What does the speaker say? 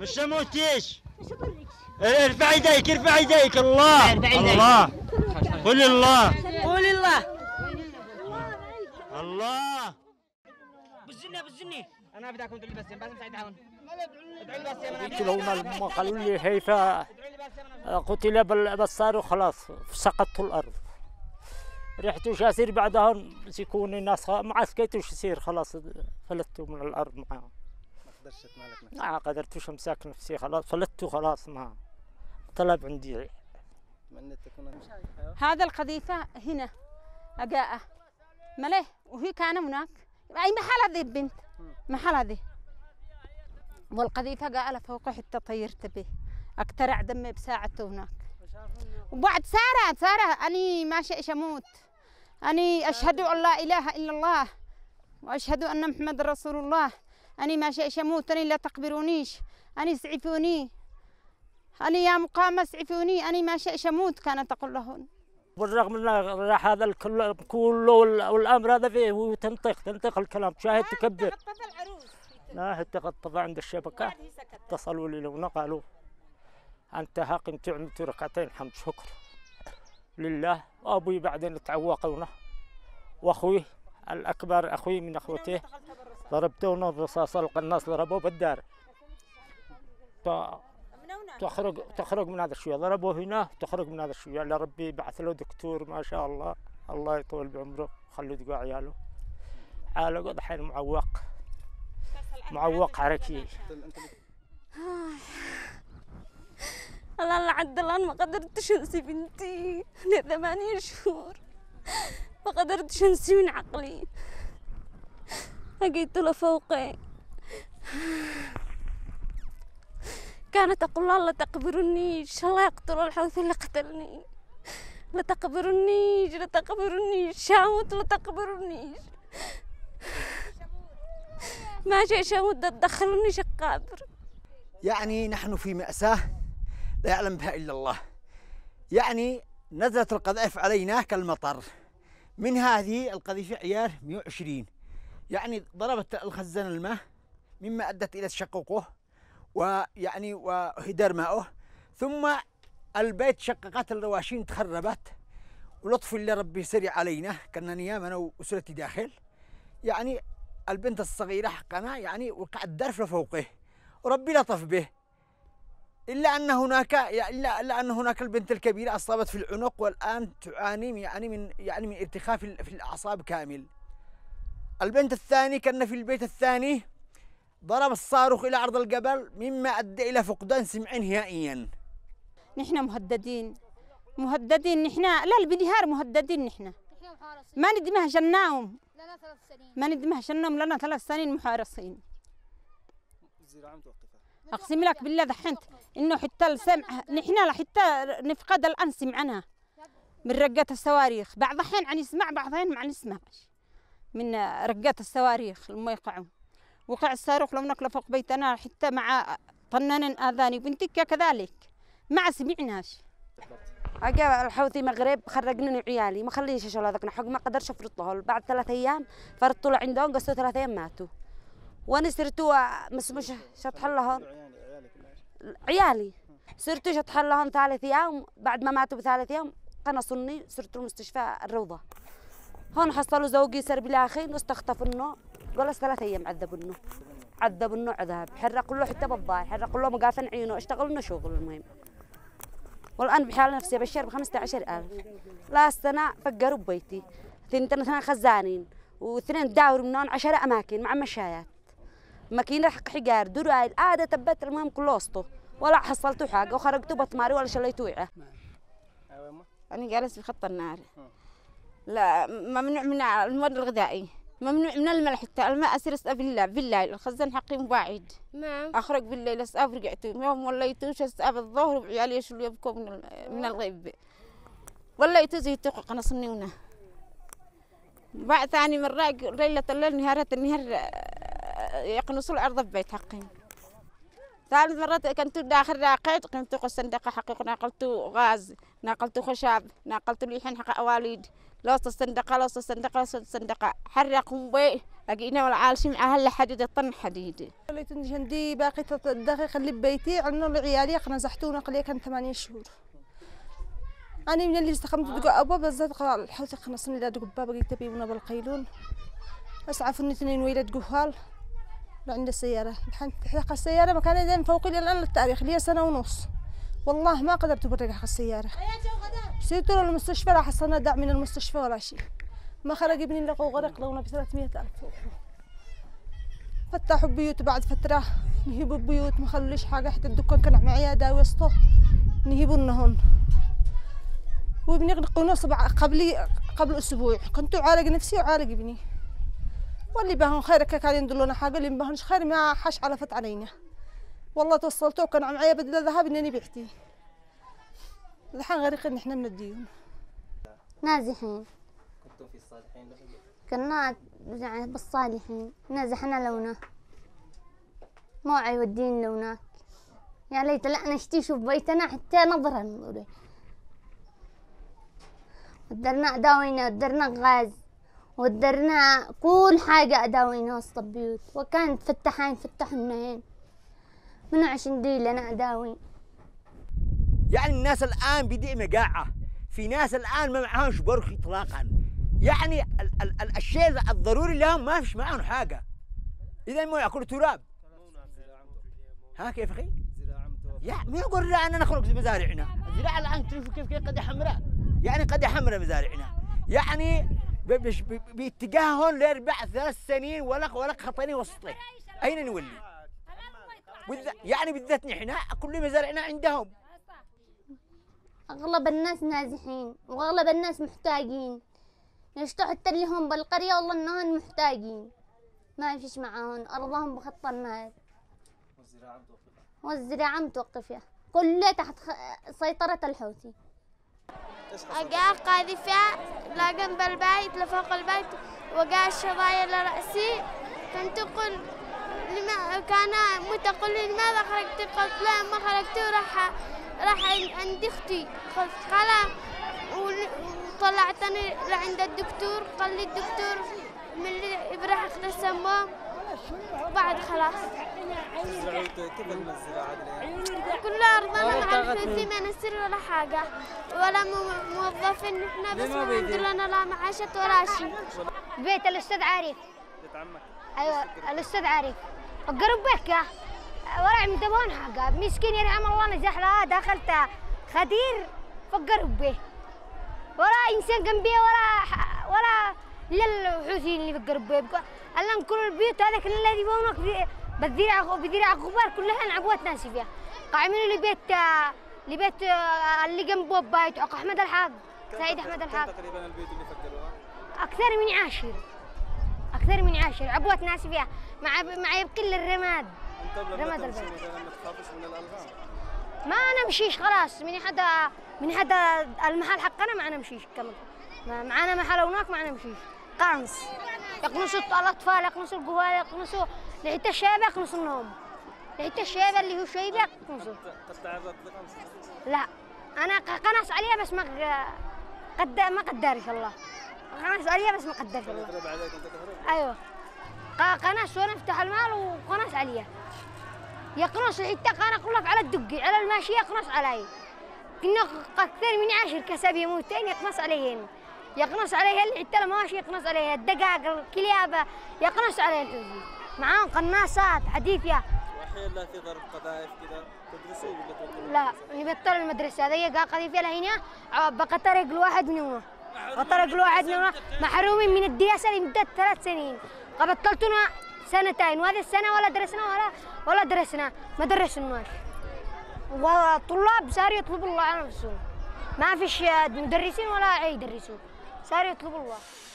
مش موتيش. ارفع يديك ارفع يديك. الله الله. قول الله قول الله. الله. بالجنة بالجنة. أنا بدكم تقولي بس بس سعيد عون. يقتلون لما قالوا لي كيف قتل بالصاروخ خلاص سقطت الارض. رحت وش يصير بعدها مسكوني الناس ما عسكيت وش يصير خلاص فلتوا من الارض معاهم. ما قدرتش امسك نفسي خلاص فلتوا خلاص ما طلب عندي. هذا القذيفة هنا أجاء مليه وهي كان هناك أي محل هذه البنت محل هذه والقذيفة جاء فوق حتى طيرت به اقترع دمي بساعته هناك. وبعد سارة أني ما شئش أموت. أني أشهد أن لا إله إلا الله وأشهد أن محمد رسول الله. أني ما شئش أموت. أني لا تقبرونيش. أني اسعفوني. أني يا مقامة اسعفوني. أني ما شئش أموت كانت تقول لهن. بالرغم من هذا الكل كله والأمر هذا فيه وتنطق الكلام شاهد تكبر. لا اتقطف عند الشبكة اتصلوا لي لو قالوا أنت هاقم تعمل ركعتين حمد شكر لله. وأبوي بعدين تعوقونا وأخوي الأكبر أخوي من أخوته ضربتونا برصاص القناص ضربوه بالدار. تخرج من هذا الشوية ضربوه هنا تخرج من هذا الشوية. لا ربي بعث له دكتور ما شاء الله الله يطول بعمره خلوا يدقوا عياله عالق الحين معوق حركي. الله عد الآن ما قدرتش أنسي بنتي ل8 شهور ما قدرتش أنسي من عقلي. لقيت له فوقي كانت تقول الله لا تقبرنيش الله يقتل الحوث اللي قتلني لا تقبرنيش لا تقبرنيش شامت لا تقبرنيش ما جاي شامت تدخلني شقابر. يعني نحن في مأساة لا يعلم بها إلا الله. يعني نزلت القذائف علينا كالمطر. من هذه القذيفة عيار 120 يعني ضربت الخزان الماء مما أدت إلى تشققه ويعني وهدار ماؤه. ثم البيت شققت الرواشين تخربت ولطف الله ربي سريع علينا كنا نيام أنا وأسرتي داخل. يعني البنت الصغيرة حقنا يعني وقع الدرف لفوقه وربي لطف به إلا أن هناك البنت الكبيرة أصابت في العنق والآن تعاني يعني من ارتخاء في الأعصاب كامل. البنت الثاني كان في البيت الثاني ضرب الصاروخ إلى عرض الجبل مما أدى إلى فقدان سمع نهائيا. نحن مهددين نحن لا البنهار مهددين نحن ما ندمه جناهم ما ندمه جناهم لنا 3 سنين محارسين. أقسم لك بالله دحنت إنه حتى السمع نحن حتى نفقد الآن سمعنا من رقات الصواريخ. بعض الأحيان عن يسمع بعض الأحيان ما نسمعش من رقات الصواريخ لما يقعوا. وقع الصاروخ لو نقله فوق بيتنا حتى مع طنان آذاني بنتك كذلك ما سمعناش. أجا الحوثي مغرب خرجني عيالي ما خلينيش أشغل هذاك حق ما قدرش أفرط له. بعد 3 أيام فرطوا له عندهم قصوا 3 أيام ماتوا. وأنا صرتوا مش شطح لهم عيالي صرتوا شطح لهم 3 أيام. بعد ما ماتوا ب3 أيام قنصوني صرت المستشفى الروضة. هون حصلوا زوجي سر بالآخر واستخطفنه جلس 3 أيام عذبنه عذاب حرقوا له حتى بالضاي حرقوا له مقافن عيونه اشتغلوا لنا شغل. المهم والآن بحال نفسي بشر ب15,000 لا السنة فقروا ببيتي 2 خزانين و2 داور منهم 10 أماكن مع مشايات ماكينة حق حجار درايل عادة تبت. المهم كله وسطه ولا حصلتوا حاجة وخرجتوا بطماري ولا شليتوا وعاء. أنا جالس في خط النار. لا ممنوع من المواد الغذائي ممنوع من الملح حتى الماء أسير أسقى بالليل الخزان حقي مباعد. نعم أخرج بالليل أسقى ورجعت يوم وليتوش أسقى بالظهر وعيالي يشلوا يبكوا من الغيب وليتو زي تقق نصنيونا. بعد ثاني مرة ليلة الليل نهارة النهار يقنصوا الأرض ببيت حقي. ثالث مرة كنت داخل راقد كنت الصندوق حقي ناقلت غاز ناقلت خشب ناقلت ليحين حق أواليد لو تصندق لو تصندق لو تصندق حرقهم بي لقينا والعالشين أهل حديد الطن حديد. اللي تنجندي باقي الدقيقة اللي ببيتي عندنا العيالي نزحتونا قليل كان 8 شهور. أنا من اللي استخدمت دقوا أبواب بالذات قال الحوثي خلصني لا دقوا بابا قلت بيبونا بالقيلون. بس عرفوني 2 ولاد جهال عند السيارة. الحين تحرق السيارة مكان دين فوقي الآن للتاريخ لي 1.5 سنة. والله ما قدرت أبرق السيارة. سيرتوا للمستشفى راح حصلنا دعم من المستشفى ولا شيء. ما خرج ابني لقوا غرق لونا ب 300,000. فتحوا بيوت بعد فترة نهيبوا بيوت ما خلوش حاجة حتى الدكان كان معي داوي وسطه نهيبوا لهن. وبنغرقوا صبع قبل أسبوع كنت أعالج نفسي وأعالج ابني. واللي بهن خير كان يندلونا حاجة اللي بهنش خير ما حش علفت علينا. والله توصلته وكان معي بدل ذهب إنني بعتي. الحين غرقنا إحنا من الديون. نازحين. كنتم في الصالحين لهم؟ كنا يعني بالصالحين نازحنا لونا. ما يودين لوناك. يا ليت لا نشتي شوف بيتنا حتى نظرا نقول. ودرنا أداوينا ودرنا غاز ودرنا كل حاجة أداوينا وسط البيوت وكانت فتحوا النهين. من عشان دي لنا أداوي. يعني الناس الآن بدأ مجاعة، في ناس الآن ما معهمش برخ إطلاقا. يعني الشيء الضروري لهم ما فيش معهم حاجة. إذا ما يأكلوا تراب. ها كيف أخي؟ يا ما يقول لا أنا نخرج مزارعنا. الزراعة الآن تشوفوا كيف قد حمراء. يعني قد حمراء مزارعنا. يعني باتجاههم ل4 3 سنين ولا خطيني وسطي. أين نولي؟ يعني بالذات نحن كل مزارعنا عندهم. أغلب الناس نازحين وأغلب الناس محتاجين. يشتوا حتى اللي هم بالقرية والله إنهم محتاجين. ما فيش معاهم أرضهم بخط النهر. والزراعة متوقفة كلها تحت سيطرة الحوثي. أجا قاذفة لا جنب البيت لفوق البيت وقع الشظايا لرأسي. كنت أقول كان متقول لماذا خرجت؟ قلت لا ما خرجت راح عند أختي. قلت خلا وطلعتني لعند الدكتور. قال لي الدكتور من اللي براح أخذ السموم وبعد خلاص. كيف الزراعة؟ كلها أرضنا مع الحوثي ما نسر ولا حاجة ولا موظفين نحن بس ما عندنا لا معاشة ولا شيء. بيت الأستاذ عارف. بيت عمك؟ أيوة الأستاذ عارف. قرب بك ورا مدبون حاجة مسكين يرحم الله نزح لها دخلت خدير فقرب به ولا إنسان جنبي ولا للحوثيين اللي بقرب به. الآن كل البيوت هذا كل الذي بونك بذراع غبار كلها انعبوت ناس فيها. قاعمين لبيت اللي جنبه بيت عق أحمد الحاج سعيد أحمد الحاج. تقريبا البيوت اللي فقروها أكثر من 10 عبوت ناس فيها مع يبقي الرماد. رماد البيت. ما تخافش من الألغام؟ ما نمشيش خلاص من هذا المحل حقنا ما نمشيش كمان. معنا محل هناك ما نمشيش. قنص يقنصوا الأطفال يقنصوا الجوال يقنصوا لحتى الشباب يقنصوا النوم. لحتى الشباب اللي هو شيب يقنصوا. قد تعرضت لقنص؟ لا أنا قنص عليها بس ما قدرش الله. قنص عليها بس ما قدرش الله. يضرب عليك أنت تهرب؟ أيوه قنص وأنا أفتح المال وقنص عليها. يقنص حتى أنا أقول لك على الدقي على الماشية يقنص علي. كنا أكثر من 10 كسب يموتين يقنص عليهن. يقنص عليها اللي حتى الماشي يقنص عليها الدقاق الكلاب يقنص عليها الحوثي. معاهم قناصات حديثة. وأحيانا في ضرب قذائف كذا تدرسوا ولا توكلوا؟ لا نبطل المدرسة هذه قا قذيفة لهنا بقى طريق الواحد منهم. طريق الواحد منهم محرومين من الدراسة لمدة 3 سنين. بطلتونا 2 سنين وهذه السنة ولا درسنا ولا درسنا ما درسناش. والطلاب صاروا يطلبوا الله على نفسهم. ما فيش مدرسين ولا يدرسوا صاروا يطلبوا الله.